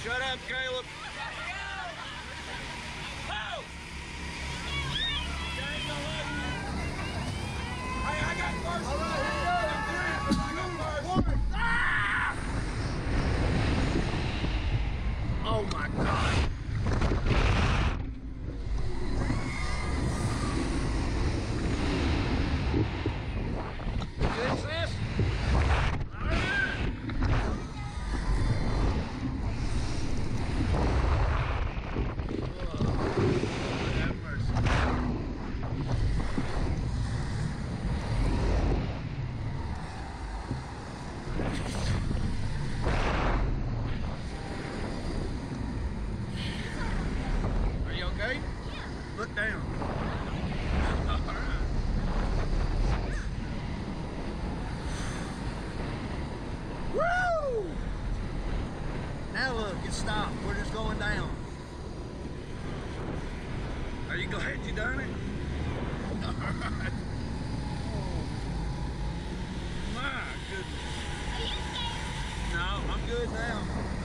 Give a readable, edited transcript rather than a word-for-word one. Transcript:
Shut up, Caleb. Hey, I got first. All right, here we go. Oh my God. Good, sis? All right. Have mercy. Are you okay? Yeah. Look down. All right. Woo! Now look, it stopped. We're just going down. Are you glad you done it? All right. Oh, my goodness. Are you scared? No, I'm good now.